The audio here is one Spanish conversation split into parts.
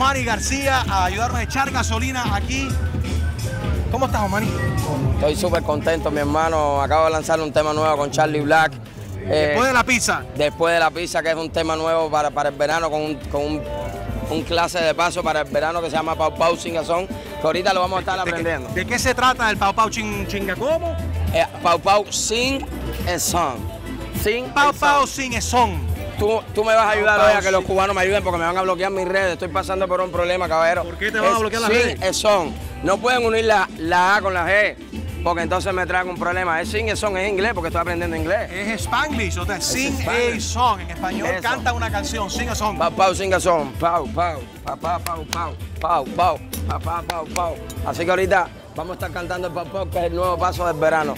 Omani García a ayudarnos a echar gasolina aquí. ¿Cómo estás, Omani? Estoy súper contento, mi hermano. Acabo de lanzar un tema nuevo con Charlie Black. Después de la pizza. Después de la pizza, que es un tema nuevo para el verano, con un clase de paso para el verano que se llama Pau Pau Sing a Song, que ahorita lo vamos a estar aprendiendo. ¿De qué se trata el Pau Pau Chinga cómo? Pau Pau Sing a Song. Pau Pau Sing a Song. Tú me vas a ayudar hoy a que los cubanos me ayuden porque me van a bloquear mis redes. Estoy pasando por un problema, caballero. ¿Por qué te van a bloquear las redes? Sing a Song. No pueden unir la A con la G porque entonces me traen un problema. Es Sing a Song, es inglés porque estoy aprendiendo inglés. Es Spanglish, o sea, Sing a Song. En español eso. Canta una canción, Sing a Song. Pau Pau Sing a Song. Pau, Pau, Pau, Pau, Pau, Pau, Pau, Pau, Pau, Pau. Así que ahorita vamos a estar cantando el Pau Pau, que es el nuevo paso del verano.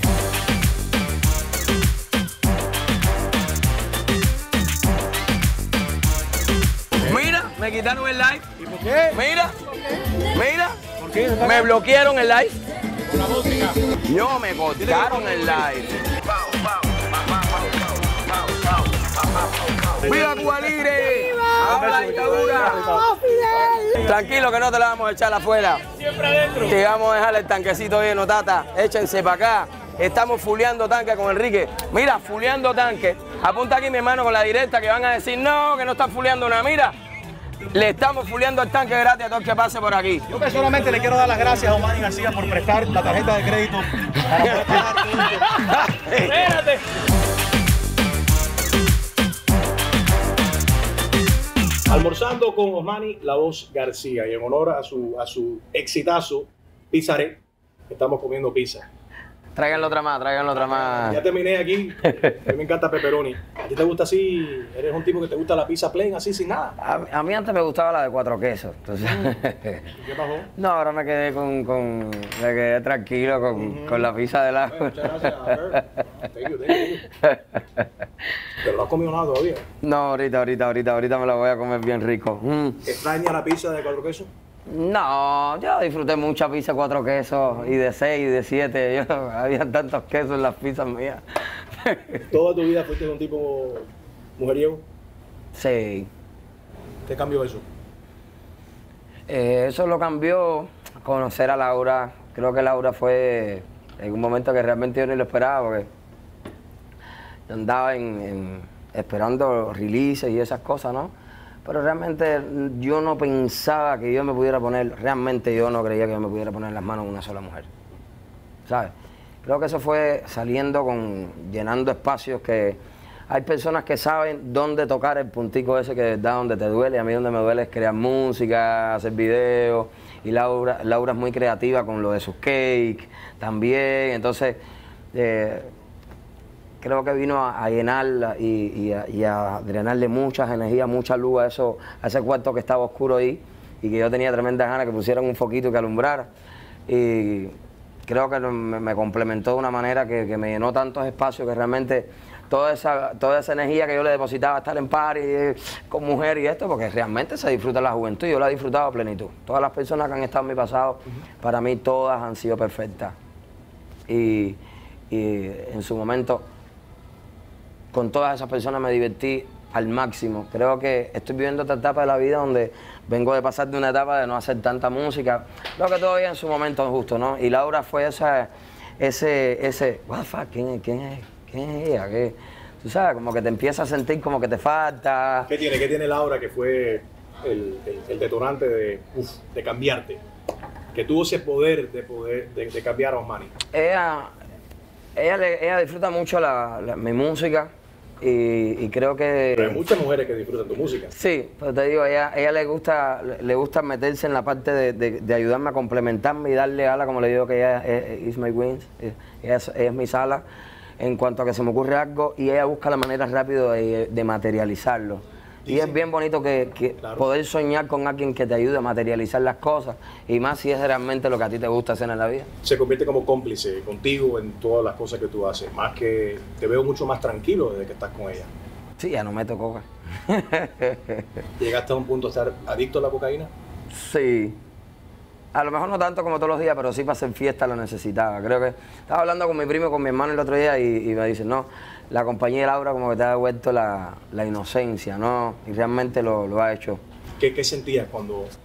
Me quitaron el live. ¿Y por qué? Mira. ¿Por qué? Me bloquearon el live. Por la música. No, me cortaron el live. ¡Viva Cuba Libre! ¡Viva la dictadura! Tranquilo que no te la vamos a echar afuera. Siempre adentro. Te vamos a dejar el tanquecito lleno, tata. Échense para acá. Estamos fuleando tanque con Enrique. Mira, fuleando tanque. Apunta aquí mi hermano con la directa que van a decir no, que no están fuleando nada. Mira. Le estamos fuleando el tanque gratis a todo el que pase por aquí. Yo personalmente le quiero dar las gracias a Omani García por prestar la tarjeta de crédito para poder pagar. ¡Espérate! Almorzando con Omani La Voz García y en honor a su exitazo Pizzaré, estamos comiendo pizza. Tráiganlo otra más. Ya terminé aquí. A mí me encanta pepperoni. ¿A ti te gusta así? ¿Eres un tipo que te gusta la pizza plain así sin nada? A mí antes me gustaba la de 4 quesos. Entonces... ¿Qué pasó? No, ahora me quedé me quedé tranquilo con la pizza de la... Muchas gracias. Thank you. ¿Pero no has comido nada todavía? No, ahorita me la voy a comer bien rico. ¿Extraña la pizza de 4 quesos? No, yo disfruté mucha pizza 4 quesos y de 6 y de 7. Había tantos quesos en las pizzas mías. ¿Toda tu vida fuiste un tipo mujeriego? Sí. ¿Qué cambió eso? Eso lo cambió conocer a Laura. Creo que Laura fue en un momento que realmente yo ni lo esperaba porque yo andaba esperando releases y esas cosas, ¿no? Pero realmente yo no pensaba que yo me pudiera poner, realmente yo no creía que yo me pudiera poner en las manos de una sola mujer, ¿sabes? Creo que eso fue saliendo llenando espacios que hay personas que saben dónde tocar el puntico ese que de verdad donde te duele. A mí donde me duele es crear música, hacer videos, y Laura es muy creativa con lo de sus cakes también, entonces... creo que vino a llenarla y a drenarle muchas energías, mucha luz a ese cuarto que estaba oscuro ahí y que yo tenía tremendas ganas que pusieran un foquito y que alumbrara. Y creo que me complementó de una manera que me llenó tantos espacios que realmente toda esa energía que yo le depositaba a estar en party con mujer y esto, porque realmente se disfruta la juventud y yo la he disfrutado a plenitud. Todas las personas que han estado en mi pasado, para mí todas han sido perfectas. Y en su momento... Con todas esas personas me divertí al máximo. Creo que estoy viviendo otra etapa de la vida donde vengo de pasar de una etapa de no hacer tanta música. Creo que todavía en su momento es justo, ¿no? Y Laura fue ese, what the fuck, ¿quién es ella? ¿Qué? Tú sabes, como que te empiezas a sentir como que te falta. ¿Qué tiene Laura que fue el detonante de cambiarte? Que tuvo ese poder de cambiar a Omani. Ella disfruta mucho mi música y creo que... Pero hay muchas mujeres que disfrutan tu música. Sí, pero te digo, ella le gusta meterse en la parte de ayudarme a complementarme y darle ala, como le digo que ella is my wings, ella es mi sala, en cuanto a que se me ocurre algo y ella busca la manera rápido de materializarlo. Y es bien bonito claro, poder soñar con alguien que te ayude a materializar las cosas, y más si es realmente lo que a ti te gusta hacer en la vida. Se convierte como cómplice contigo en todas las cosas que tú haces, más que te veo mucho más tranquilo desde que estás con ella. Sí, ya no meto coca. ¿Llegaste a un punto de estar adicto a la cocaína? Sí. A lo mejor no tanto como todos los días, pero sí para hacer fiesta lo necesitaba. Creo que estaba hablando con mi primo y con mi hermano el otro día y me dicen, no, la compañía de Laura como que te ha devuelto la inocencia, ¿no? Y realmente lo ha hecho. ¿Qué sentías cuando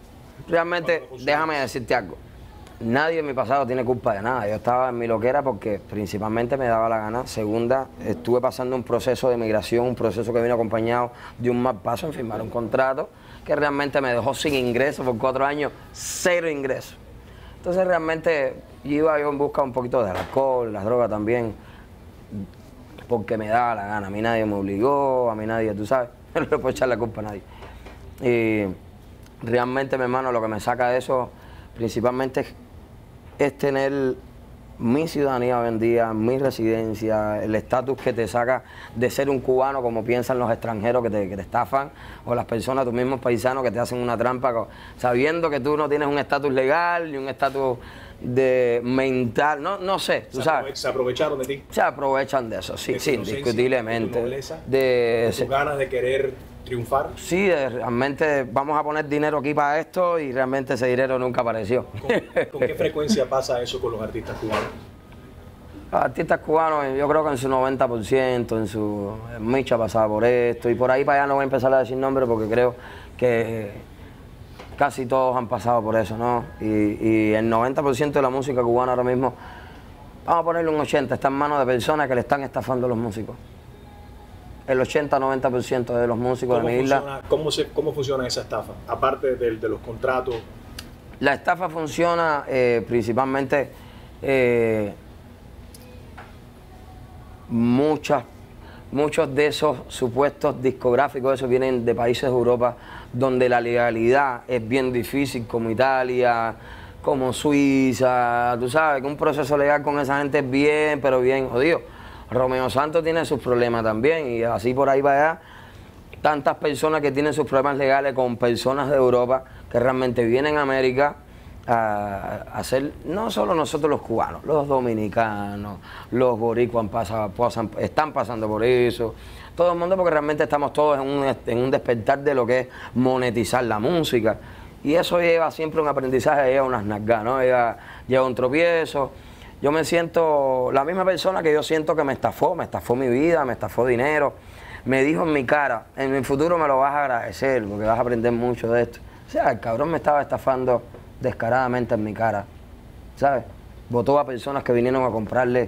realmente, déjame decirte algo. Nadie en mi pasado tiene culpa de nada. Yo estaba en mi loquera porque principalmente me daba la gana. Segunda, estuve pasando un proceso de migración, un proceso que vino acompañado de un mal paso en firmar un contrato que realmente me dejó sin ingresos por 4 años, 0 ingresos. Entonces realmente iba yo en busca un poquito del alcohol, las drogas también, porque me daba la gana. A mí nadie me obligó, a mí nadie, tú sabes, no le puedo echar la culpa a nadie. Y realmente, mi hermano, lo que me saca de eso principalmente es tener mi ciudadanía hoy en día, mi residencia, el estatus que te saca de ser un cubano, como piensan los extranjeros que te estafan, o las personas, tus mismos paisanos que te hacen una trampa, sabiendo que tú no tienes un estatus legal ni un estatus de mental, no sé, tú sabes. ¿Se aprovecharon de ti? Se aprovechan de eso, sí, sí, indiscutiblemente. De tu nobleza, de tus ganas de querer triunfar. Sí, realmente vamos a poner dinero aquí para esto y realmente ese dinero nunca apareció. ¿Con qué frecuencia pasa eso con los artistas cubanos? Los artistas cubanos, yo creo que en su 90%, Micha pasaba por esto y por ahí para allá no voy a empezar a decir nombres porque creo que casi todos han pasado por eso, ¿no? Y el 90% de la música cubana ahora mismo, vamos a ponerle un 80%, está en manos de personas que le están estafando a los músicos. El 80-90% de los músicos de mi isla. ¿Cómo funciona esa estafa? Aparte de los contratos. La estafa funciona principalmente, muchos de esos supuestos discográficos, esos vienen de países de Europa donde la legalidad es bien difícil, como Italia, como Suiza, tú sabes que un proceso legal con esa gente es bien, pero bien jodido. Romeo Santos tiene sus problemas también y así por ahí para allá, tantas personas que tienen sus problemas legales con personas de Europa que realmente vienen a América a hacer, no solo nosotros los cubanos, los dominicanos, los boricuas están pasando por eso, todo el mundo, porque realmente estamos todos en un despertar de lo que es monetizar la música y eso lleva siempre un aprendizaje, lleva unas nalgas, ¿no? Lleva un tropiezo. Yo me siento la misma persona que yo siento que me estafó mi vida, me estafó dinero. Me dijo en mi cara, en el futuro me lo vas a agradecer porque vas a aprender mucho de esto. O sea, el cabrón me estaba estafando descaradamente en mi cara, ¿sabes? Votó a personas que vinieron a comprarle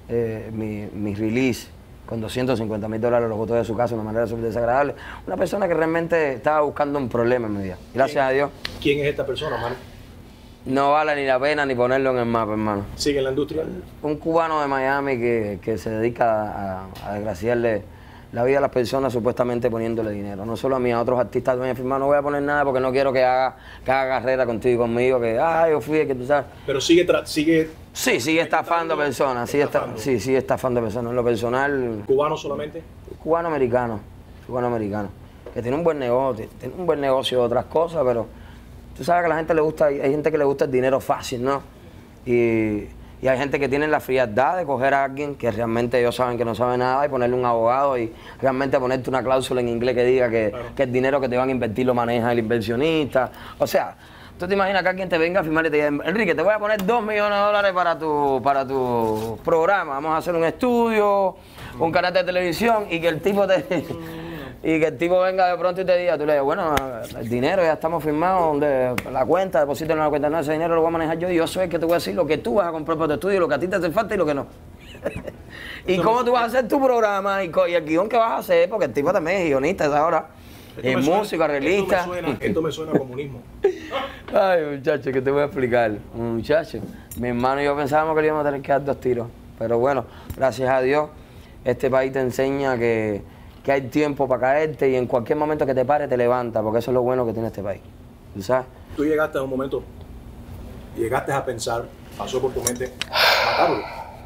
mi release con $250,000, los votó de su casa de una manera súper desagradable. Una persona que realmente estaba buscando un problema en mi vida. Gracias a Dios. ¿Quién es esta persona, Manu? No vale ni la pena ni ponerlo en el mapa, hermano. ¿Sigue en la industria? Un cubano de Miami que se dedica a desgraciarle la vida a las personas supuestamente poniéndole dinero. No solo a mí, a otros artistas me han firmado, no voy a poner nada porque no quiero que haga carrera contigo y conmigo, que yo fui el que tú sabes. Pero sigue Sí, sigue estafando personas, sigue estafando personas. En lo personal. ¿Cubano solamente? Cubano-americano, que tiene un buen negocio de otras cosas, pero tú sabes que a la gente le gusta, hay gente que le gusta el dinero fácil, ¿no? Y hay gente que tiene la frialdad de coger a alguien que realmente ellos saben que no sabe nada y ponerle un abogado y realmente ponerte una cláusula en inglés que diga que el dinero que te van a invertir lo maneja el inversionista. O sea, tú te imaginas que alguien te venga a firmar y te diga, Enrique, te voy a poner $2 millones para tu programa, vamos a hacer un estudio, un canal de televisión y que el tipo venga de pronto y te diga, tú le dices, bueno, el dinero ya estamos firmados, donde la cuenta, depositen en la cuenta, no, ese dinero lo voy a manejar yo y yo soy el que te voy a decir lo que tú vas a comprar para tu estudio, lo que a ti te hace falta y lo que no. Y cómo tú vas a hacer tu programa y el guión que vas a hacer, porque el tipo también es guionista a esa hora, es músico, arreglista. Esto me suena a comunismo. Ay, muchacho, ¿qué te voy a explicar? Muchacho, mi hermano y yo pensábamos que le íbamos a tener que dar 2 tiros, pero bueno, gracias a Dios, este país te enseña que hay tiempo para caerte y en cualquier momento que te pare te levanta, porque eso es lo bueno que tiene este país. ¿Tú sabes? Tú llegaste a un momento, llegaste a pensar, pasó por tu mente, matarlo.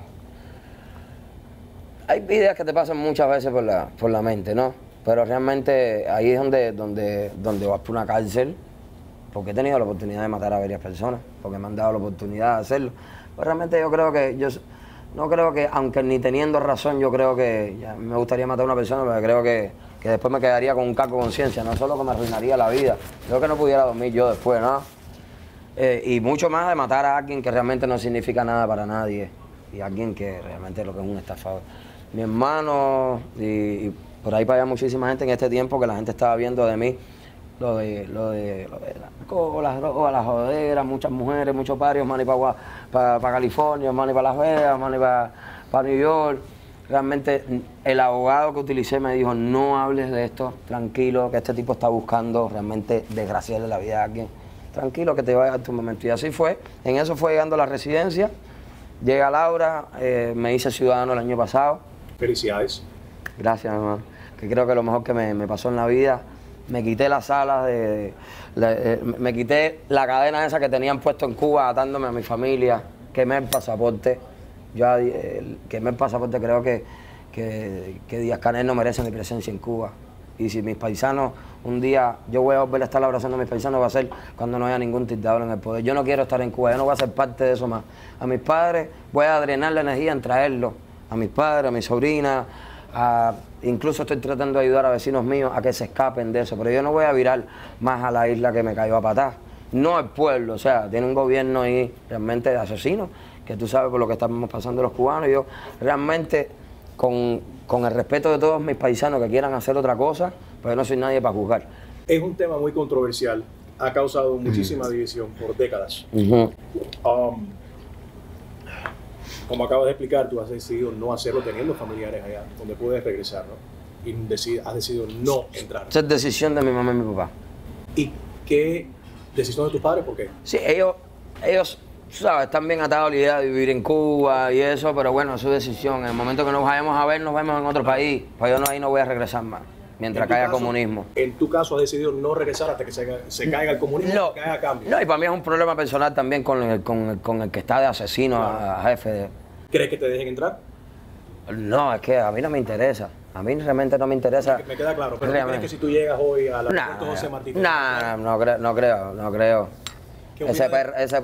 Hay ideas que te pasan muchas veces por la mente, ¿no? Pero realmente ahí es donde vas por una cárcel, porque he tenido la oportunidad de matar a varias personas, porque me han dado la oportunidad de hacerlo. Pero realmente yo creo que no creo que, aunque ni teniendo razón, yo creo que ya me gustaría matar a una persona, pero creo que después me quedaría con un cargo de conciencia, no solo que me arruinaría la vida, creo que no pudiera dormir yo después, ¿no? Y mucho más de matar a alguien que realmente no significa nada para nadie, y alguien que realmente es lo que es un estafador. Mi hermano, y por ahí para allá muchísima gente en este tiempo que la gente estaba viendo de mí, lo de narcos, las drogas, las joderas, muchas mujeres, muchos parios, money para California, money para Las Vegas, money para New York. Realmente el abogado que utilicé me dijo, no hables de esto, tranquilo, que este tipo está buscando realmente desgraciarle la vida a alguien. Tranquilo, que te va a llegar tu momento. Y así fue, en eso fue llegando a la residencia. Llega Laura, me hice ciudadano el año pasado. Felicidades. Gracias, hermano. Que creo que lo mejor que me pasó en la vida, me quité las alas, me quité la cadena esa que tenían puesto en Cuba atándome a mi familia, quemé el pasaporte. Yo quemé el pasaporte, creo que Díaz-Canel no merece mi presencia en Cuba. Y si mis paisanos, un día yo voy a volver a estar abrazando a mis paisanos, va a ser cuando no haya ningún dictador en el poder. Yo no quiero estar en Cuba, yo no voy a ser parte de eso más. A mis padres voy a drenar la energía en traerlos, a mis padres, a mis sobrinas, incluso estoy tratando de ayudar a vecinos míos a que se escapen de eso, pero yo no voy a virar más a la isla que me cayó a patar. No el pueblo, o sea, tiene un gobierno ahí realmente de asesinos, que tú sabes por lo que estamos pasando los cubanos. Yo realmente, con el respeto de todos mis paisanos que quieran hacer otra cosa, pues yo no soy nadie para juzgar. Es un tema muy controversial, ha causado muchísima división por décadas. Como acabas de explicar, tú has decidido no hacerlo teniendo familiares allá, donde puedes regresar, ¿no? Y has decidido no entrar. Esa es decisión de mi mamá y mi papá. ¿Y qué decisión de tus padres? ¿Por qué? Sí, ellos ¿sabes? Están bien atados a la idea de vivir en Cuba y eso, pero bueno, es su decisión. En el momento que nos vayamos a ver, nos vemos en otro país. Pues yo ahí no voy a regresar más, mientras caiga comunismo. En tu caso, has decidido no regresar hasta que se caiga el comunismo, no, que haya cambio. No, y para mí es un problema personal también con el que está de asesino, claro, a jefe. ¿Crees que te dejen entrar? No, es que a mí no me interesa. A mí realmente no me interesa. Me queda claro, pero ¿crees que si tú llegas hoy a la José Martí? No creo. Ese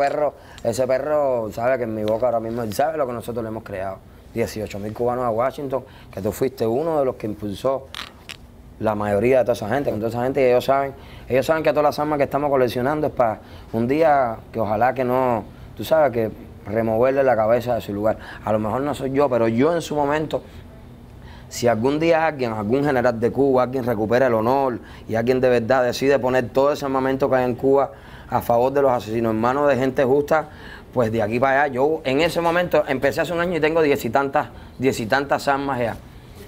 perro sabe que en mi boca ahora mismo, él sabe lo que nosotros le hemos creado. 18.000 cubanos a Washington, que tú fuiste uno de los que impulsó la mayoría de toda esa gente. Con toda esa gente, y ellos saben que todas las armas que estamos coleccionando es para un día que ojalá que no, tú sabes, que removerle la cabeza de su lugar. A lo mejor no soy yo, pero yo en su momento, si algún día algún general de Cuba, alguien recupera el honor y alguien de verdad decide poner todo ese armamento que hay en Cuba a favor de los asesinos, en manos de gente justa, pues de aquí para allá. Yo en ese momento empecé hace un año y tengo 10 y tantas armas ya.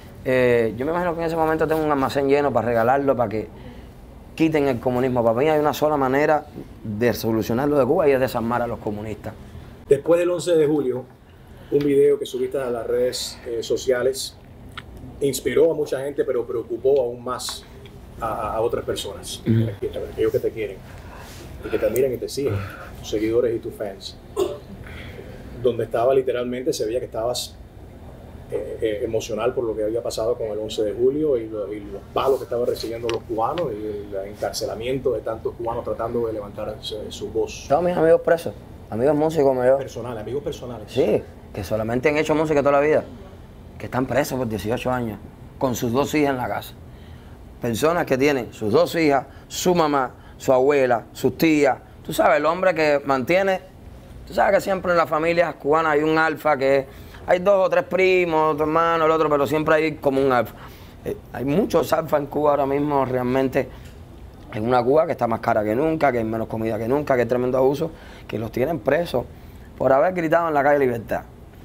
Yo me imagino que en ese momento tengo un almacén lleno para regalarlo, para que quiten el comunismo. Para mí hay una sola manera de solucionarlo de Cuba y es desarmar a los comunistas. Después del 11 de julio, un video que subiste a las redes sociales inspiró a mucha gente, pero preocupó aún más a otras personas, aquellos que te quieren y que te admiran y te siguen, tus seguidores y tus fans. Donde estaba literalmente, se veía que estabas emocional por lo que había pasado con el 11 de julio y los palos que estaban recibiendo los cubanos y el encarcelamiento de tantos cubanos tratando de levantar su voz. Todos mis amigos presos, amigos músicos como yo. Personales, amigos personales. Sí, que solamente han hecho música toda la vida, que están presos por 18 años, con sus 2 hijas en la casa. Personas que tienen sus 2 hijas, su mamá, su abuela, sus tías. Tú sabes, el hombre que mantiene, tú sabes que siempre en las familias cubanas hay un alfa que hay 2 o 3 primos, tu hermano, el otro, pero siempre hay como un alfa. Hay muchos alfa en Cuba ahora mismo, realmente, en una Cuba que está más cara que nunca, que hay menos comida que nunca, que hay tremendo abuso, que los tienen presos por haber gritado en la calle libertad.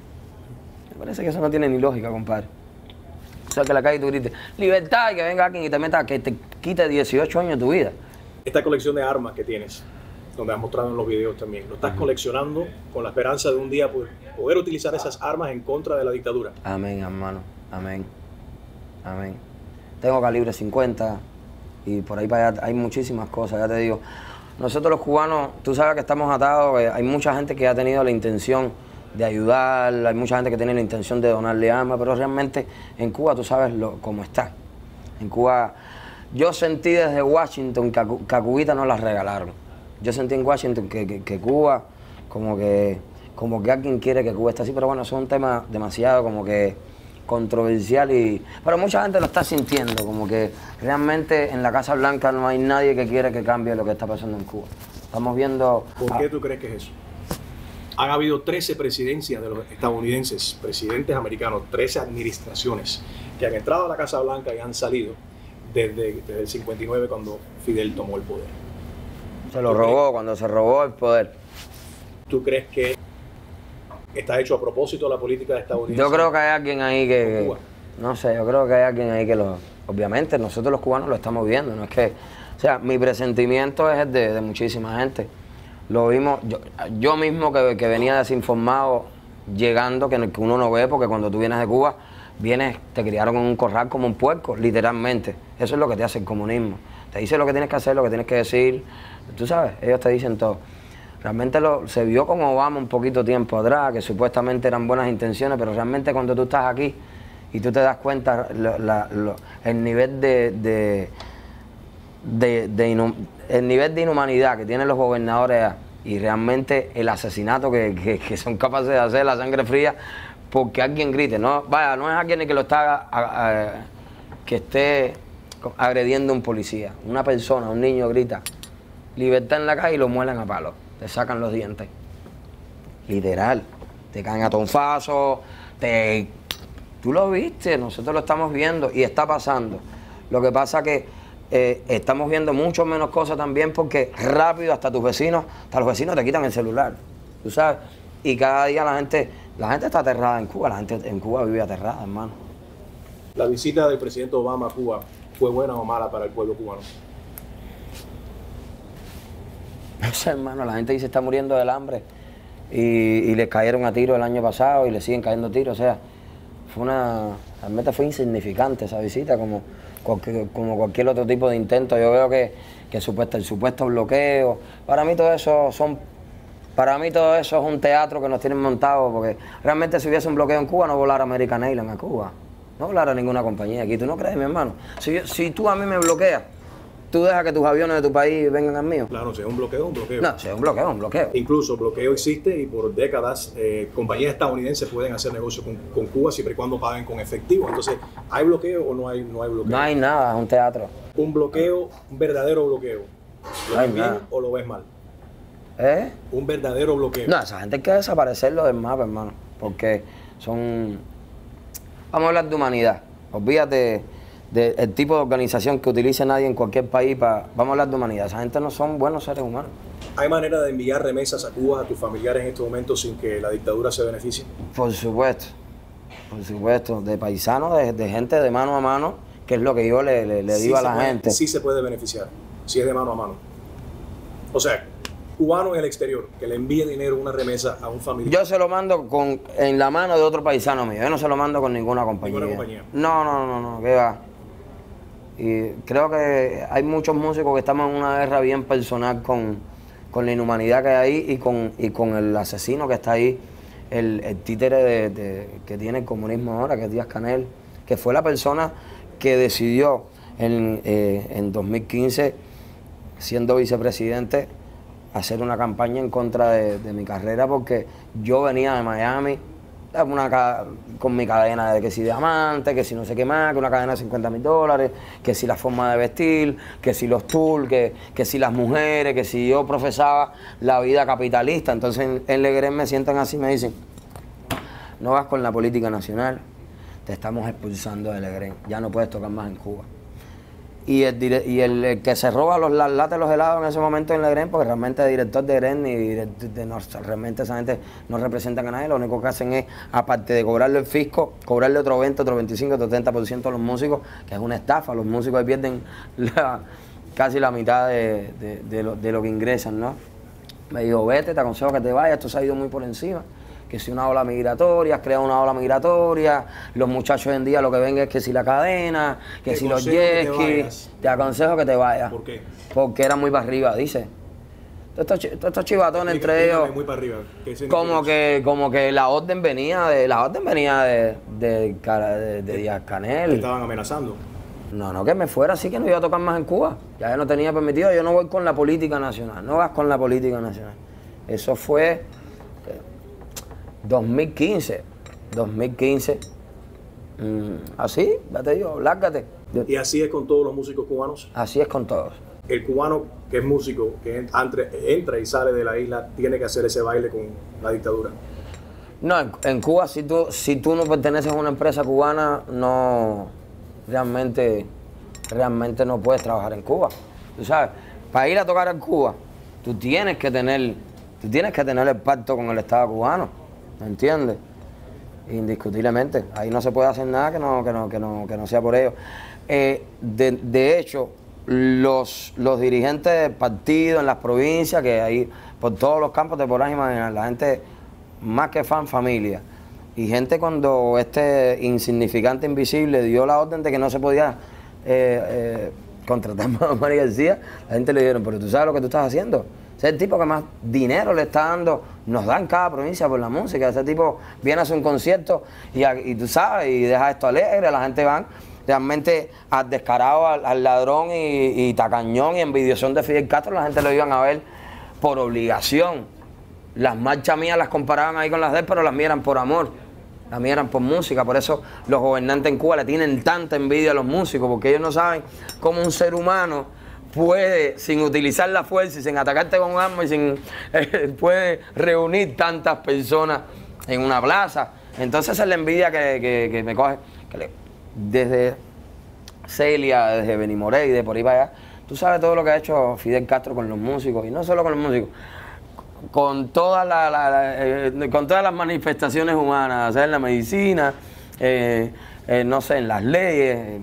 Me parece que eso no tiene ni lógica, compadre. O sea, que en la calle tú grites libertad y que venga alguien y te meta, que te quite 18 años de tu vida. Esta colección de armas que tienes, donde has mostrado en los videos también, lo estás coleccionando con la esperanza de un día poder utilizar esas armas en contra de la dictadura. Amén, hermano. Amén. Amén. Tengo calibre 50 y por ahí para allá hay muchísimas cosas, ya te digo. Nosotros los cubanos, tú sabes que estamos atados, hay mucha gente que ha tenido la intención de ayudar, hay mucha gente que tiene la intención de donarle armas, pero realmente en Cuba tú sabes cómo está. En Cuba, yo sentí desde Washington que a Cubita no las regalaron. Yo sentí en Washington que Cuba, como que alguien quiere que Cuba esté así, pero bueno, eso es un tema demasiado como que controversial, pero mucha gente lo está sintiendo, como que realmente en la Casa Blanca no hay nadie que quiere que cambie lo que está pasando en Cuba. Estamos viendo... ¿Por qué tú crees que es eso? Han habido 13 presidencias de los estadounidenses, presidentes americanos, 13 administraciones que han entrado a la Casa Blanca y han salido desde el 59 cuando Fidel tomó el poder. Se lo robó cuando se robó el poder. ¿Tú crees que está hecho a propósito la política estadounidense? Yo creo que hay alguien ahí que Cuba. no sé, yo creo que hay alguien ahí que obviamente nosotros los cubanos lo estamos viendo, no es que, o sea, mi presentimiento es el de muchísima gente. Lo vimos, yo mismo que venía desinformado, llegando, que uno no ve, porque cuando tú vienes de Cuba, te criaron en un corral como un puerco, literalmente. Eso es lo que te hace el comunismo. Te dice lo que tienes que hacer, lo que tienes que decir, tú sabes, ellos te dicen todo. Realmente se vio con Obama un poquito tiempo atrás, que supuestamente eran buenas intenciones, pero realmente cuando tú estás aquí y tú te das cuenta el nivel el nivel de inhumanidad que tienen los gobernadores y realmente el asesinato que son capaces de hacer, la sangre fría, porque alguien grite, no, vaya, no es alguien que lo está que esté agrediendo a un policía, una persona, un niño grita libertad en la calle y lo muelen a palos, te sacan los dientes, literal, te caen a tonfazos, tú lo viste, nosotros lo estamos viendo y está pasando. Lo que pasa que estamos viendo mucho menos cosas también porque rápido hasta los vecinos te quitan el celular, tú sabes, y cada día la gente está aterrada en Cuba, la gente en Cuba vive aterrada, hermano. ¿La visita del presidente Obama a Cuba fue buena o mala para el pueblo cubano? No sé, hermano, la gente dice está muriendo del hambre y le cayeron a tiro el año pasado y le siguen cayendo tiros, o sea, realmente fue insignificante esa visita, como cualquier otro tipo de intento. Yo veo que el supuesto bloqueo, para mí todo eso es un teatro que nos tienen montado, porque realmente si hubiese un bloqueo en Cuba no volara American Airlines a Cuba, no volara ninguna compañía aquí, ¿tú no crees, mi hermano? Si tú a mí me bloqueas, ¿tú dejas que tus aviones de tu país vengan al mío? Claro, si es un bloqueo, un bloqueo. No, si es un bloqueo. Incluso bloqueo existe y por décadas compañías estadounidenses pueden hacer negocio con Cuba siempre y cuando paguen con efectivo. Entonces, ¿hay bloqueo o no hay bloqueo? No hay nada, es un teatro. Un bloqueo, un verdadero bloqueo. ¿Lo ves bien o lo ves mal? Un verdadero bloqueo. No, esa gente hay que desaparecerlo del mapa, hermano, porque vamos a hablar de humanidad. Olvídate del tipo de organización que utilice nadie en cualquier país vamos a hablar de humanidad. Esa gente no son buenos seres humanos. ¿Hay manera de enviar remesas a Cuba a tus familiares en estos momentos sin que la dictadura se beneficie? Por supuesto, de paisanos, de gente de mano a mano, que es lo que yo le digo a la gente. Sí se puede beneficiar, si es de mano a mano. O sea, cubano en el exterior, que le envíe dinero, una remesa a un familiar. Yo se lo mando en la mano de otro paisano mío, yo no se lo mando con ninguna compañía. ¿Ninguna compañía? No, ¿qué va? Y creo que hay muchos músicos que estamos en una guerra bien personal con la inhumanidad que hay ahí y con el asesino que está ahí, el títere que tiene el comunismo ahora, que es Díaz-Canel, que fue la persona que decidió en 2015, siendo vicepresidente, hacer una campaña en contra de mi carrera, porque yo venía de Miami con mi cadena de que si diamante, que si no sé qué más, que una cadena de $50,000, que si la forma de vestir, que si los tours, que si las mujeres, que si yo profesaba la vida capitalista. Entonces en Legrén me sientan así y me dicen, no vas con la política nacional, te estamos expulsando de Legrén, ya no puedes tocar más en Cuba. Y el que se roba las latas de los helados en ese momento en Legrén, porque realmente el director de Legrén realmente esa gente no representan a nadie, lo único que hacen es, aparte de cobrarle el fisco, cobrarle otro 20, otro 25, otro 30% a los músicos, que es una estafa. Los músicos ahí pierden casi la mitad de lo que ingresan, ¿no? Me dijo, vete, te aconsejo que te vayas, esto se ha ido muy por encima. Que si una ola migratoria, has creado una ola migratoria, los muchachos hoy en día lo que ven es que si la cadena, que si los jet skis, te aconsejo que te vayas. ¿Por qué? Porque era muy para arriba, dice. Todos estos chivatones entre ellos, muy para arriba. como que la orden venía de Díaz-Canel. ¿Te estaban amenazando? No, que me fuera, así que no iba a tocar más en Cuba. Ya no tenía permitido, yo no voy con la política nacional, no vas con la política nacional. Eso fue 2015, así, ya te digo, lárgate. ¿Y así es con todos los músicos cubanos? Así es con todos. El cubano que es músico, que entra y sale de la isla, tiene que hacer ese baile con la dictadura. No, en Cuba, si tú no perteneces a una empresa cubana, no, realmente no puedes trabajar en Cuba. Tú sabes, para ir a tocar en Cuba, tú tienes que tener el pacto con el Estado cubano, ¿me entiendes? Indiscutiblemente, ahí no se puede hacer nada que no sea por ello. De hecho, los dirigentes del partido en las provincias, que ahí por todos los campos te podrás imaginar, la gente más que fan, familia. Y gente cuando este insignificante invisible dio la orden de que no se podía contratar a María García, la gente le dijeron, pero tú sabes lo que tú estás haciendo. Ese es el tipo que más dinero le está dando, nos da en cada provincia por la música. Ese tipo viene a hacer un concierto y tú sabes, y deja esto alegre, la gente va realmente al descarado, al ladrón y tacañón y envidioso de Fidel Castro, la gente lo iban a ver por obligación. Las marchas mías las comparaban ahí con las de él, pero las mías eran por amor, las mías eran por música. Por eso los gobernantes en Cuba le tienen tanta envidia a los músicos, porque ellos no saben cómo un ser humano puede, sin utilizar la fuerza y sin atacarte con un arma, y puede reunir tantas personas en una plaza. Entonces esa es la envidia que me coge. Desde Celia, desde Benimoré y de por ahí para allá, tú sabes todo lo que ha hecho Fidel Castro con los músicos, y no solo con los músicos, con todas las manifestaciones humanas, o sea, en la medicina, no sé, en las leyes.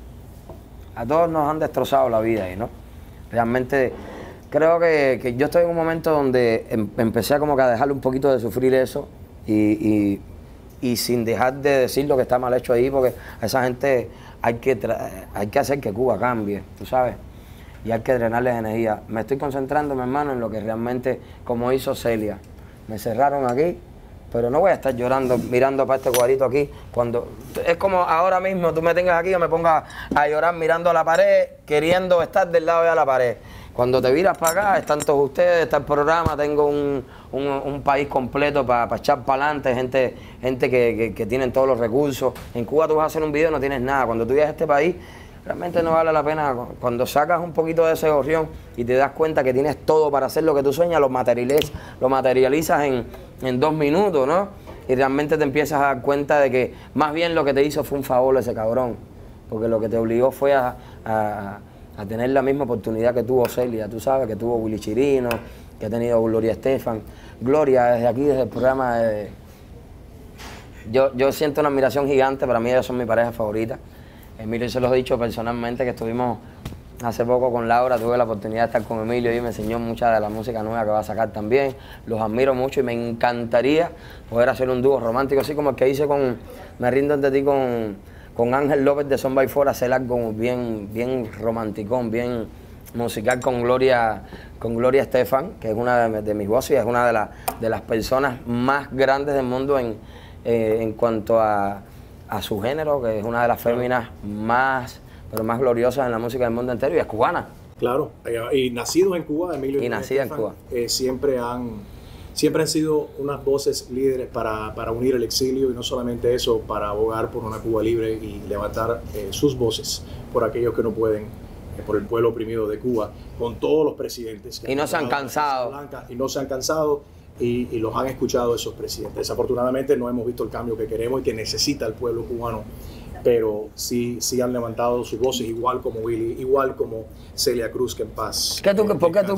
A todos nos han destrozado la vida ahí, ¿no? Realmente creo que yo estoy en un momento donde empecé a como que a dejarle un poquito de sufrir eso y sin dejar de decir lo que está mal hecho ahí, porque a esa gente hay que hacer que Cuba cambie, tú sabes, y hay que drenarles energía. Me estoy concentrando, mi hermano, en lo que realmente, como hizo Celia. Me cerraron aquí, pero no voy a estar llorando, mirando para este cuadrito aquí, cuando es como ahora mismo tú me tengas aquí, yo me ponga a llorar mirando a la pared, queriendo estar del lado de la pared. Cuando te viras para acá, están todos ustedes, está el programa, tengo un país completo para echar para adelante, gente que tienen todos los recursos. En Cuba tú vas a hacer un video y no tienes nada. Cuando tú llegas a este país, realmente no vale la pena. Cuando sacas un poquito de ese gorrión y te das cuenta que tienes todo para hacer lo que tú sueñas, lo materializas en 2 minutos, ¿no? Y realmente te empiezas a dar cuenta de que más bien lo que te hizo fue un favor ese cabrón, porque lo que te obligó fue a tener la misma oportunidad que tuvo Celia, tú sabes, que tuvo Willy Chirino, que ha tenido Gloria Estefan. Gloria, desde aquí, desde el programa, yo siento una admiración gigante, para mí ellos son mi pareja favorita. Emilio, se los he dicho personalmente, que estuvimos hace poco con Laura, tuve la oportunidad de estar con Emilio y me enseñó mucha de la música nueva que va a sacar también. Los admiro mucho y me encantaría poder hacer un dúo romántico, así como el que hice con Me rindo ante ti con Ángel López de Son by Four, hacer algo bien romanticón, bien musical con Gloria Estefan, que es una de mis voces y es una de las personas más grandes del mundo en cuanto a su género, que es una de las féminas más gloriosas en la música del mundo entero, y es cubana. Claro, y nacidos en Cuba, Emilio y nacida en Cuba. Siempre han sido unas voces líderes para unir el exilio, y no solamente eso, para abogar por una Cuba libre y levantar sus voces por aquellos que no pueden, por el pueblo oprimido de Cuba, con todos los presidentes. Y no se han cansado. Y no se han cansado. Y los han escuchado esos presidentes. Desafortunadamente no hemos visto el cambio que queremos y que necesita el pueblo cubano, pero sí han levantado sus voces, igual como Willy, igual como Celia Cruz, que en paz. ¿Por qué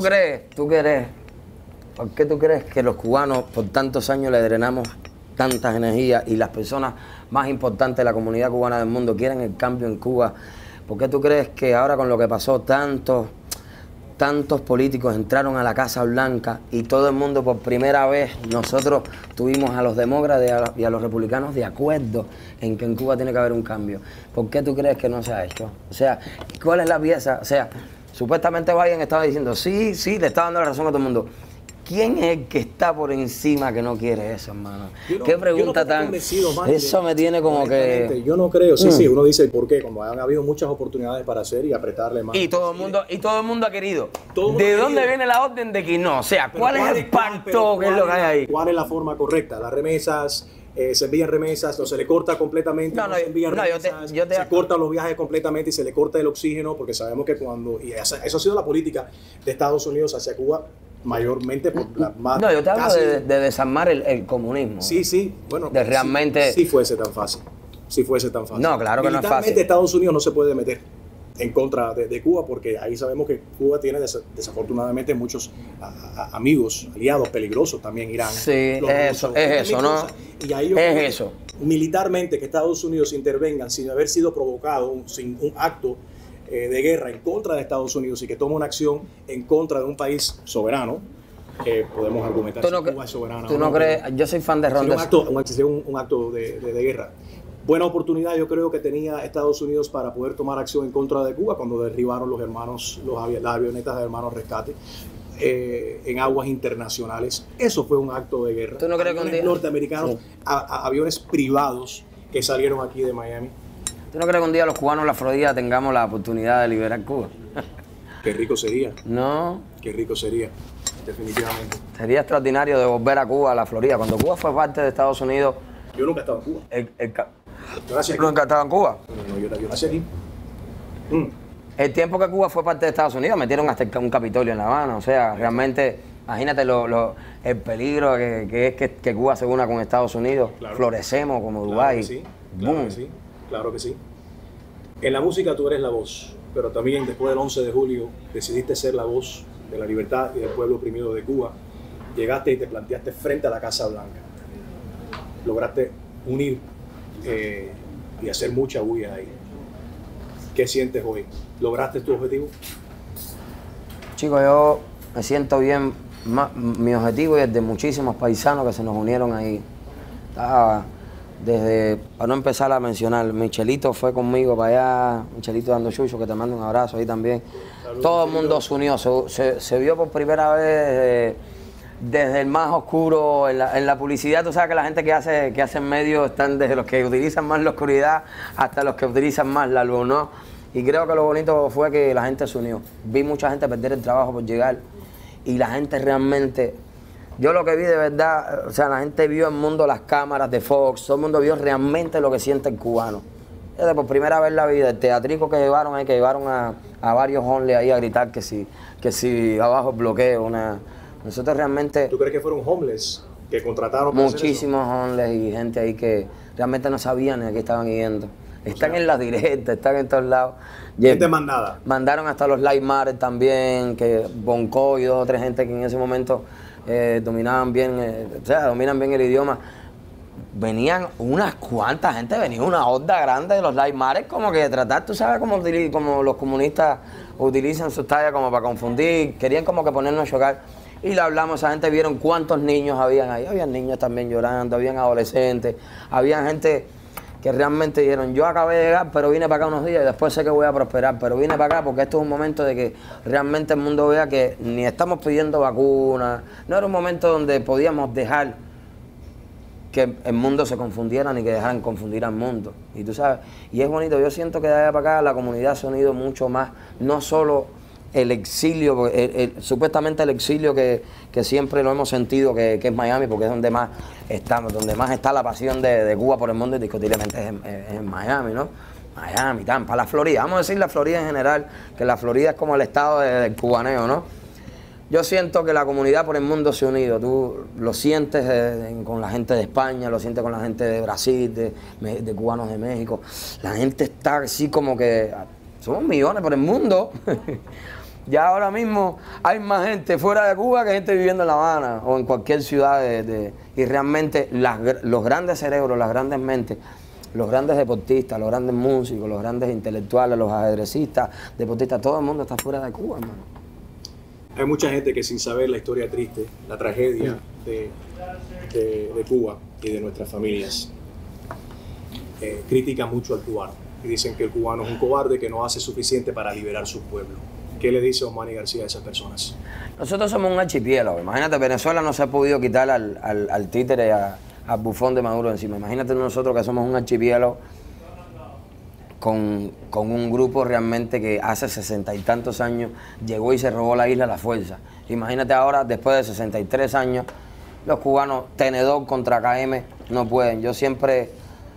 tú crees que los cubanos por tantos años le drenamos tantas energías y las personas más importantes de la comunidad cubana del mundo quieren el cambio en Cuba? ¿Por qué tú crees que ahora con lo que pasó tantos políticos entraron a la Casa Blanca y todo el mundo por primera vez, nosotros tuvimos a los demócratas y a los republicanos de acuerdo en que en Cuba tiene que haber un cambio? ¿Por qué tú crees que no se ha hecho? O sea, ¿cuál es la pieza? O sea, supuestamente Biden estaba diciendo, sí, le está dando la razón a todo el mundo. ¿Quién es el que está por encima que no quiere eso, hermano? ¿Qué pregunta tan...? Eso me tiene como que... Yo no creo. Sí, uno dice el por qué, cuando han habido muchas oportunidades para hacer y apretarle más. Y todo el mundo ha querido. ¿De dónde viene la orden de que no? O sea, ¿cuál es el pacto que es lo que hay ahí? ¿Cuál es la forma correcta? Las remesas... se envían remesas, no se le corta completamente, se envían remesas, se cortan los viajes completamente y se le corta el oxígeno, porque sabemos que y eso ha sido la política de Estados Unidos hacia Cuba, mayormente por la más... No, yo te hablo de desarmar el comunismo. Sí, bueno, de realmente... si fuese tan fácil. No, claro que no es fácil. Estados Unidos no se puede meter en contra de Cuba, porque ahí sabemos que Cuba tiene desafortunadamente muchos amigos, aliados peligrosos también, Irán. Sí, es eso, ¿no? Y ahí es eso. Militarmente que Estados Unidos intervengan sin haber sido provocado, sin un acto de guerra en contra de Estados Unidos y que tome una acción en contra de un país soberano, podemos argumentar si Cuba es soberana. ¿Tú no crees? Yo soy fan de Ron DeSantis. Un acto de guerra. Buena oportunidad yo creo que tenía Estados Unidos para poder tomar acción en contra de Cuba cuando derribaron las avionetas de Hermanos Rescate en aguas internacionales. Eso fue un acto de guerra. ¿Tú no crees que un día norteamericanos, aviones privados que salieron aquí de Miami? ¿Tú no crees que un día los cubanos en la Florida tengamos la oportunidad de liberar Cuba? Qué rico sería. No. Qué rico sería, definitivamente. Sería extraordinario de volver a Cuba, a la Florida. Cuando Cuba fue parte de Estados Unidos... Yo nunca he estado en Cuba. ¿Tú nunca has estado en Cuba? No, yo nací aquí. El tiempo que Cuba fue parte de Estados Unidos, metieron hasta un Capitolio en La Habana. O sea, realmente, imagínate el peligro que es que Cuba se una con Estados Unidos. Claro. Florecemos como Dubái. Claro que sí, claro que sí. En la música tú eres la voz, pero también después del 11 de julio decidiste ser la voz de la libertad y del pueblo oprimido de Cuba. Llegaste y te planteaste frente a la Casa Blanca. Lograste unir y hacer mucha bulla ahí. ¿Qué sientes hoy? ¿Lograste tu objetivo? Chicos, yo me siento bien. Mi objetivo y el de muchísimos paisanos que se nos unieron ahí. Desde, para no empezar a mencionar, Michelito fue conmigo para allá, Michelito dando chucho, que te mando un abrazo ahí también. Saludos, todo el mundo se unió, se vio por primera vez desde el más oscuro, en la publicidad. Tú sabes que la gente que hace medios están desde los que utilizan más la oscuridad hasta los que utilizan más la luz, ¿no? Y creo que lo bonito fue que la gente se unió. Vi mucha gente perder el trabajo por llegar y la gente realmente... Yo lo que vi de verdad, o sea, la gente vio el mundo, las cámaras de Fox, todo el mundo vio realmente lo que siente el cubano. Desde por primera vez en la vida, el teatrico que llevaron ahí, que llevaron a varios homeless ahí a gritar que si abajo el bloqueo, nosotros realmente... ¿Tú crees que fueron homeless que contrataron? Muchísimos homeless y gente ahí que realmente no sabían a qué estaban yendo. Están en las directas, están en todos lados. Gente mandada. Mandaron hasta los Light Matter también, que Bonco y 2 o 3 gente que en ese momento... dominaban bien, dominan bien el idioma. Venían unas cuantas gente, venía una horda grande de los Light Matter, como que tratar, tú sabes, como los comunistas utilizan sus tallas como para confundir, querían como que ponernos a chocar. Y le hablamos, esa gente vieron cuántos niños habían ahí, habían niños también llorando, habían adolescentes, habían gente que realmente dijeron, yo acabé de llegar, pero vine para acá unos días y después sé que voy a prosperar, pero vine para acá porque esto es un momento de que realmente el mundo vea que ni estamos pidiendo vacunas, no era un momento donde podíamos dejar que el mundo se confundiera ni que dejaran confundir al mundo. Y tú sabes, y es bonito, yo siento que de allá para acá la comunidad se ha unido mucho más, no solo el exilio, supuestamente el exilio que siempre lo hemos sentido que es Miami, porque es donde más está la pasión de Cuba por el mundo, indiscutiblemente es en Miami, ¿no? Miami, Tampa, la Florida, vamos a decir la Florida en general, que la Florida es como el estado del cubaneo, ¿no? Yo siento que la comunidad por el mundo se ha unido, tú lo sientes con la gente de España, lo sientes con la gente de Brasil, de cubanos de México, la gente está así como que, somos millones por el mundo. Ya ahora mismo hay más gente fuera de Cuba que gente viviendo en La Habana o en cualquier ciudad y realmente los grandes cerebros, las grandes mentes, los grandes deportistas, los grandes músicos, los grandes intelectuales, los ajedrecistas, deportistas, todo el mundo está fuera de Cuba, hermano. Hay mucha gente que sin saber la historia triste, la tragedia de Cuba y de nuestras familias, critica mucho al cubano y dicen que el cubano es un cobarde que no hace suficiente para liberar su pueblo. ¿Qué le dice Osmani García a esas personas? Nosotros somos un archipiélago. Imagínate, Venezuela no se ha podido quitar al títere, al bufón de Maduro encima. Imagínate nosotros que somos un archipiélago con un grupo realmente que hace 60 y tantos años llegó y se robó la isla a la fuerza. Imagínate ahora, después de 63 años, los cubanos, tenedor contra KM, no pueden. Yo siempre...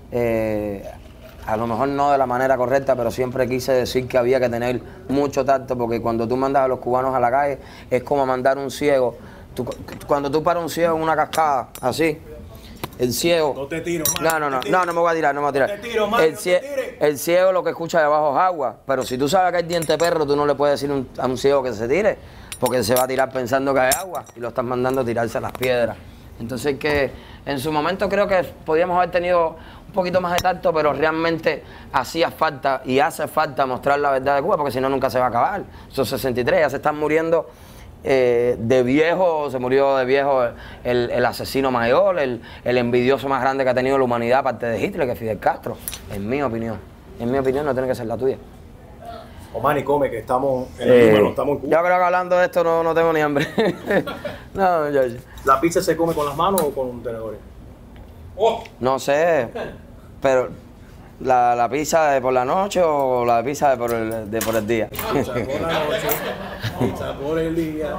a lo mejor no de la manera correcta, pero siempre quise decir que había que tener mucho tacto, porque cuando tú mandas a los cubanos a la calle, es como mandar un ciego. Cuando tú paras un ciego en una cascada, así, el ciego... No te tiro, man, no me voy a tirar, no me voy a tirar. No te tiro, man, el ciego lo que escucha debajo es agua. Pero si tú sabes que hay diente de perro, tú no le puedes decir a un ciego que se tire, porque se va a tirar pensando que hay agua y lo estás mandando a tirarse a las piedras. Entonces que en su momento creo que podíamos haber tenido un poquito más de tacto, pero realmente hacía falta y hace falta mostrar la verdad de Cuba, porque si no nunca se va a acabar. Esos 63 ya se están muriendo de viejo, se murió de viejo el asesino mayor, el envidioso más grande que ha tenido la humanidad aparte de Hitler, que es Fidel Castro, en mi opinión. En mi opinión no tiene que ser la tuya. Omani, come, que estamos en el número, estamos en Cuba. Yo creo que hablando de esto no tengo ni hambre. No, yo. ¿La pizza se come con las manos o con tenedores? No sé, pero la pizza de por la noche o la pizza de por el día. Pizza por la noche, pizza por el día.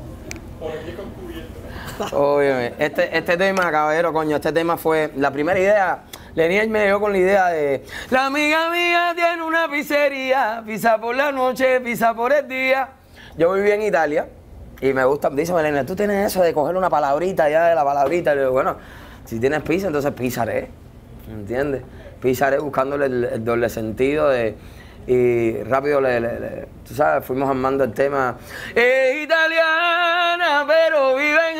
Obviamente. Este tema, caballero, coño, este tema fue la primera idea. Lenier me llegó con la idea de: la amiga mía tiene una pizzería, pizza por la noche, pizza por el día. Yo viví en Italia y me gusta, dice Lenier, tú tienes eso de coger una palabrita ya de la palabrita. Y le digo, bueno, si tienes pizza, entonces pizzaré, ¿entiendes? Pizzaré buscándole el doble sentido de... Y rápido tú sabes, fuimos armando el tema. Es italiana, pero vive en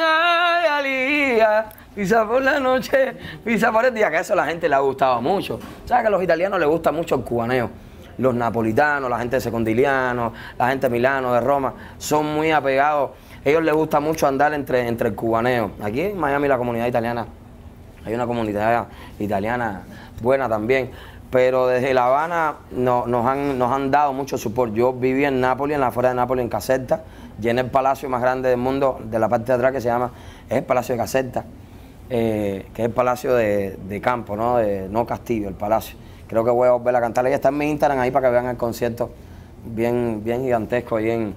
Hialeah. Pizza por la noche, pizza por el día, que eso a la gente le ha gustado mucho. ¿Sabes que a los italianos les gusta mucho el cubaneo? Los napolitanos, la gente de Secondiliano, la gente de Milano, de Roma, son muy apegados. A ellos les gusta mucho andar entre el cubaneo. Aquí en Miami la comunidad italiana, hay una comunidad italiana buena también. Pero desde La Habana nos han dado mucho support. Yo viví en Nápoles, en la afuera de Nápoles, en Caserta. Llené el palacio más grande del mundo, de la parte de atrás, que se llama, es el Palacio de Caserta, que es el palacio de campo, ¿no? No castillo, el palacio. Creo que voy a volver a cantar. Ella está en mi Instagram ahí para que vean el concierto bien gigantesco.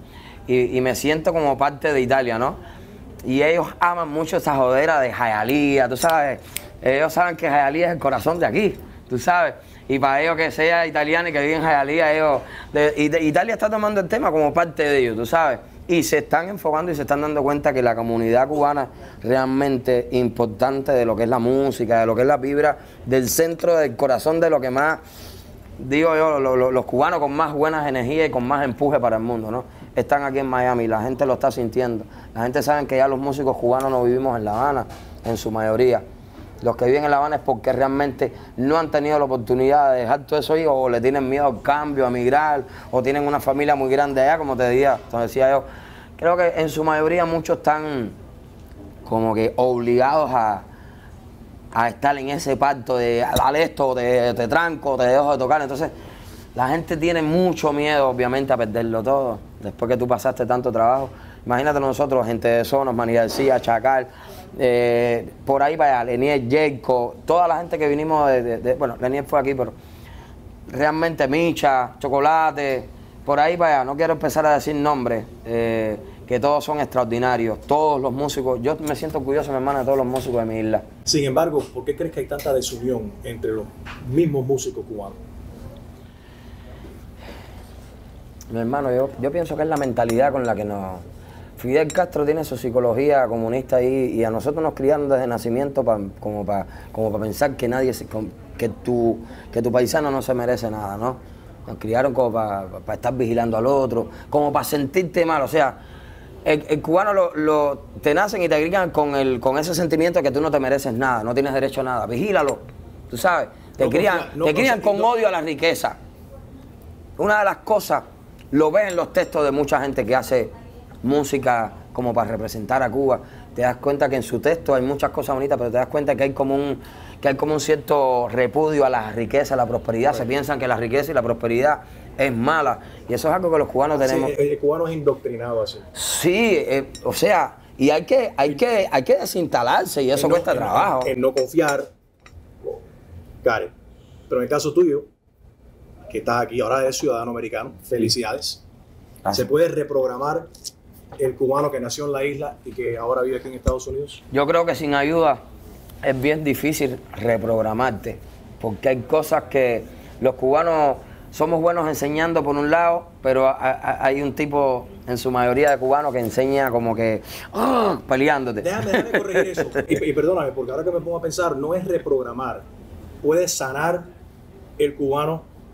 Y me siento como parte de Italia, ¿no? Y ellos aman mucho esa jodera de Hialeah, tú sabes. Ellos saben que Hialeah es el corazón de aquí, tú sabes. Y para ellos que sea italiano y que viven en Hialeah, Italia está tomando el tema como parte de ellos, tú sabes. Y se están enfocando y se están dando cuenta que la comunidad cubana realmente importante de lo que es la música, de lo que es la vibra, del centro, del corazón de lo que más, digo yo, los cubanos con más buenas energías y con más empuje para el mundo, ¿no? Están aquí en Miami, la gente lo está sintiendo. La gente sabe que ya los músicos cubanos no vivimos en La Habana, en su mayoría. Los que viven en La Habana es porque realmente no han tenido la oportunidad de dejar todo eso ahí, o le tienen miedo al cambio, a migrar, o tienen una familia muy grande allá, como te decía yo. Creo que en su mayoría muchos están como que obligados a estar en ese pacto de dale esto, te tranco, te dejo de tocar. Entonces la gente tiene mucho miedo, obviamente, a perderlo todo. Después que tú pasaste tanto trabajo, imagínate nosotros, gente de Sonos, Manny García, Chacal, por ahí para allá, Lenier, Jayco, toda la gente que vinimos bueno, Lenier fue aquí, pero realmente Micha, Chocolate, por ahí para allá, no quiero empezar a decir nombres, que todos son extraordinarios, todos los músicos. Yo me siento orgulloso, mi hermana, de todos los músicos de mi isla. Sin embargo, ¿por qué crees que hay tanta desunión entre los mismos músicos cubanos? Mi hermano, yo pienso que es la mentalidad con la que nos... Fidel Castro tiene su psicología comunista ahí, y a nosotros nos criaron desde nacimiento como para pensar que que tu paisano no se merece nada, ¿no? Nos criaron como para estar vigilando al otro, como para sentirte mal. O sea, el cubano te nacen y te crían con ese sentimiento de que tú no te mereces nada, no tienes derecho a nada. Vigílalo, tú sabes. Te crían con odio a la riqueza. Una de las cosas, lo ves en los textos de mucha gente que hace música como para representar a Cuba. Te das cuenta que en su texto hay muchas cosas bonitas, pero te das cuenta que hay como un cierto repudio a la riqueza, a la prosperidad. Se piensan que la riqueza y la prosperidad es mala, y eso es algo que los cubanos tenemos. Sí, el cubano es indoctrinado así. Sí, o sea, y hay que desinstalarse, y eso cuesta trabajo. En no confiar, Gary. Pero en el caso tuyo, que estás aquí, ahora eres ciudadano americano, felicidades. Gracias. ¿Se puede reprogramar el cubano que nació en la isla y que ahora vive aquí en Estados Unidos? Yo creo que sin ayuda es bien difícil reprogramarte, porque hay cosas que los cubanos somos buenos enseñando por un lado, pero hay un tipo en su mayoría de cubanos que enseña como que peleándote. Déjame corregir eso. Y perdóname, porque ahora que me pongo a pensar, no es reprogramar. Puede sanar el cubano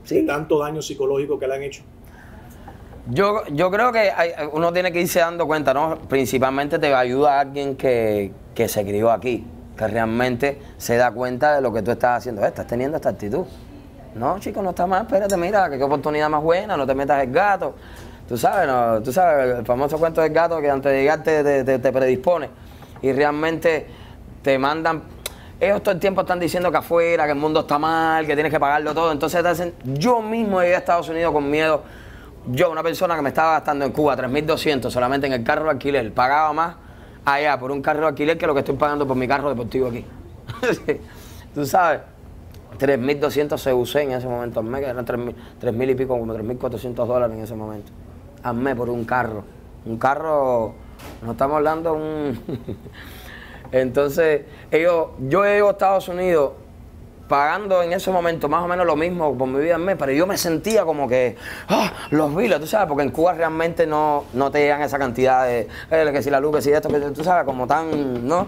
de tanto daño psicológico que le han hecho? Yo creo que uno tiene que irse dando cuenta, ¿no? Principalmente te ayuda a alguien que se crió aquí, que realmente se da cuenta de lo que tú estás haciendo. Estás teniendo esta actitud. No, chico, no está mal, espérate, mira, qué oportunidad más buena, no te metas el gato. Tú sabes, no, tú sabes, el famoso cuento del gato que antes de llegar te predispone. Y realmente te mandan. Ellos todo el tiempo están diciendo que afuera, que el mundo está mal, que tienes que pagarlo todo. Entonces te hacen. Yo mismo llegué a Estados Unidos con miedo. Yo, una persona que me estaba gastando en Cuba 3.200 solamente en el carro de alquiler, pagaba más allá por un carro de alquiler que lo que estoy pagando por mi carro deportivo aquí. Tú sabes, 3.200 CUC en ese momento al mes, que eran 3.000 y pico, como $3.400 en ese momento. Al mes por un carro. Un carro, no estamos hablando de un... Entonces, yo he ido a Estados Unidos pagando en ese momento más o menos lo mismo por mi vida al mes, pero yo me sentía como que, los biles, tú sabes, porque en Cuba realmente no te llegan esa cantidad de, que si la luz, que si esto, que tú sabes, como tan, ¿no?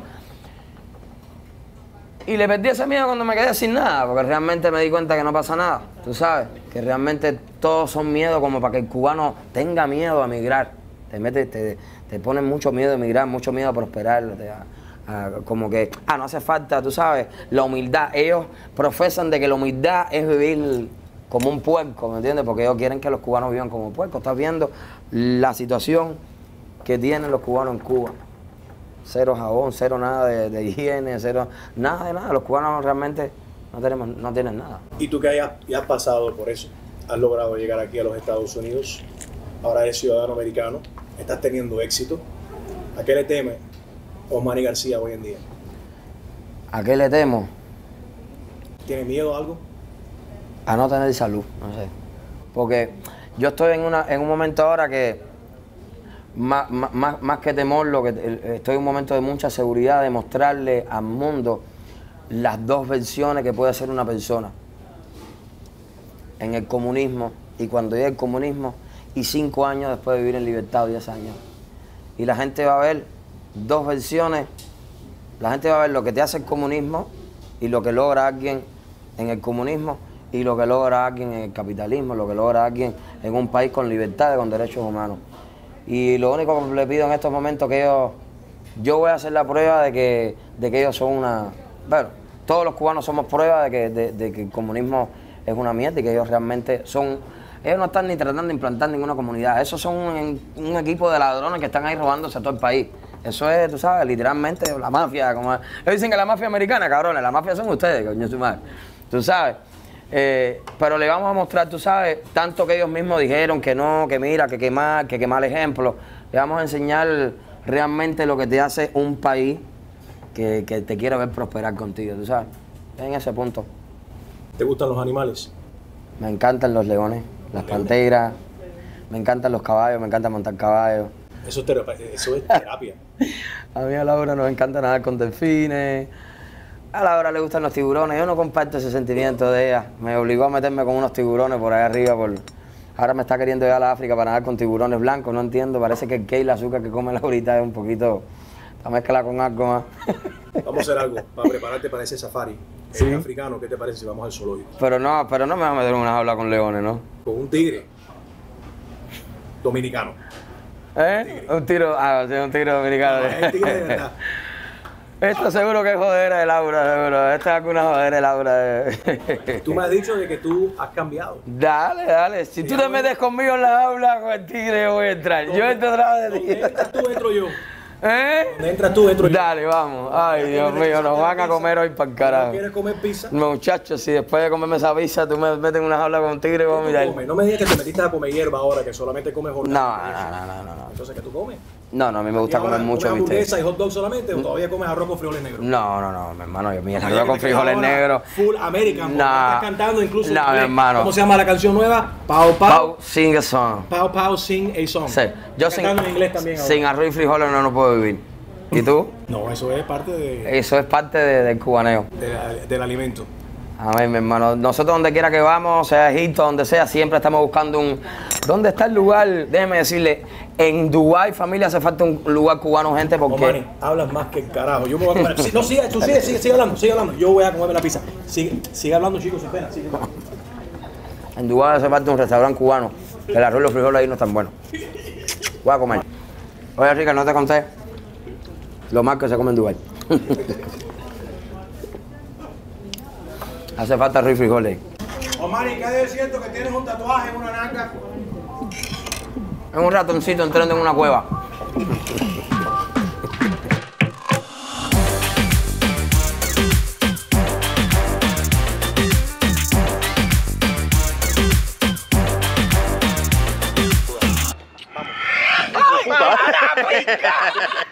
Y le perdí ese miedo cuando me quedé sin nada, porque realmente me di cuenta que no pasa nada, tú sabes, que realmente todos son miedos como para que el cubano tenga miedo a emigrar, te ponen mucho miedo a emigrar, mucho miedo a prosperar, como que, no hace falta, tú sabes, la humildad. Ellos profesan de que la humildad es vivir como un puerco, ¿me entiendes? Porque ellos quieren que los cubanos vivan como puercos. Estás viendo la situación que tienen los cubanos en Cuba. Cero jabón, cero nada de higiene, cero nada de nada. Los cubanos realmente no tienen nada. Y tú que ya has pasado por eso, has logrado llegar aquí a los Estados Unidos, ahora eres ciudadano americano, estás teniendo éxito, ¿a qué le temes Osmani García hoy en día? ¿A qué le temo? ¿Tiene miedo a algo? A no tener salud, no sé. Porque yo estoy en un momento ahora que, más que temor, estoy en un momento de mucha seguridad, de mostrarle al mundo las dos versiones que puede ser una persona. En el comunismo, y cuando llegue el comunismo, y 5 años después de vivir en libertad, 10 años. Y la gente va a ver dos versiones. La gente va a ver lo que te hace el comunismo y lo que logra alguien en el comunismo y lo que logra alguien en el capitalismo, lo que logra alguien en un país con libertades, con derechos humanos. Y lo único que le pido en estos momentos que yo voy a hacer la prueba de que ellos son bueno, todos los cubanos somos prueba de que el comunismo es una mierda y que ellos realmente son. Ellos no están ni tratando de implantar ninguna comunidad. Esos son un equipo de ladrones que están ahí robándose a todo el país. Eso es, tú sabes, literalmente la mafia. Ellos dicen que la mafia americana, cabrones, la mafia son ustedes, coño, su madre. Tú sabes. Pero le vamos a mostrar, tú sabes, tanto que ellos mismos dijeron que no, que mira, que qué mal ejemplo. Le vamos a enseñar realmente lo que te hace un país que te quiere ver prosperar contigo, tú sabes. En ese punto. ¿Te gustan los animales? Me encantan los leones, las panteras, me encantan los caballos, me encanta montar caballos. Eso es terapia. A mí a Laura nos encanta nadar con delfines. A Laura le gustan los tiburones. Yo no comparto ese sentimiento de ella. Me obligó a meterme con unos tiburones por ahí arriba. Ahora me está queriendo llevar a África para nadar con tiburones blancos. No entiendo. Parece que el azúcar que come Laurita es un poquito... Está mezclada con algo más. Vamos a hacer algo para prepararte para ese safari. ¿Sí? Africano, ¿qué te parece si vamos al zoológico? Pero no me vas a meter en una jaula con leones, ¿no? Con un tigre dominicano. Un tigre dominicano. No, es tigre de verdad. Esto seguro que es jodera de Laura, seguro. Esta es alguna jodera de Laura. Tú me has dicho de que tú has cambiado. Dale. Si tú te metes conmigo en la jaula con el tigre, yo voy a entrar. Yo entro atrás de ti. ¿Dónde entras tú, entro yo? ¿Dónde entras tú, entro yo? Dale, vamos. Ay, Dios mío, nos van a comer hoy para el carajo. ¿No quieres comer pizza? Muchachos, si después de comerme esa pizza tú me metes en una jaula con un tigre, vamos a mirar. No me digas que te metiste a comer hierba ahora, que solamente comes hot dog. No. Entonces, ¿qué tú comes? No, a mí me gusta comer mucho, ¿comes hamburguesa y hot dog solamente o todavía comes arroz con frijoles negros? No, mi hermano, yo mi arroz con frijoles negros. Full American, estás cantando incluso. No, mi hermano. ¿Cómo se llama la canción nueva? Pau Sing a Song. Pau Sing a Song. Sí, yo cantando en inglés también ahora. Sin arroz y frijoles no puedo vivir. ¿Y tú? No, eso es parte de... Eso es parte del cubaneo. Del alimento. Amén, mi hermano. Nosotros donde quiera que vamos, sea Egipto, donde sea, siempre estamos buscando ¿dónde está el lugar? Déjeme decirle, en Dubái, familia, hace falta un lugar cubano, gente, porque... Omani, hablas más que el carajo. Yo me voy a comer... No, sigue hablando. Yo voy a comerme la pizza. Sigue hablando, chicos, sin pena. Sigue hablando. En Dubái hace falta un restaurante cubano. El arroz y los frijoles ahí no están buenos. Voy a comer. Oye, Rica, no te conté lo mal que se come en Dubái. Hace falta arroz y frijoles. Omar, ¿y qué es cierto que tienes un tatuaje en una nalga? Es un ratoncito entrando en una cueva. ¡Ay,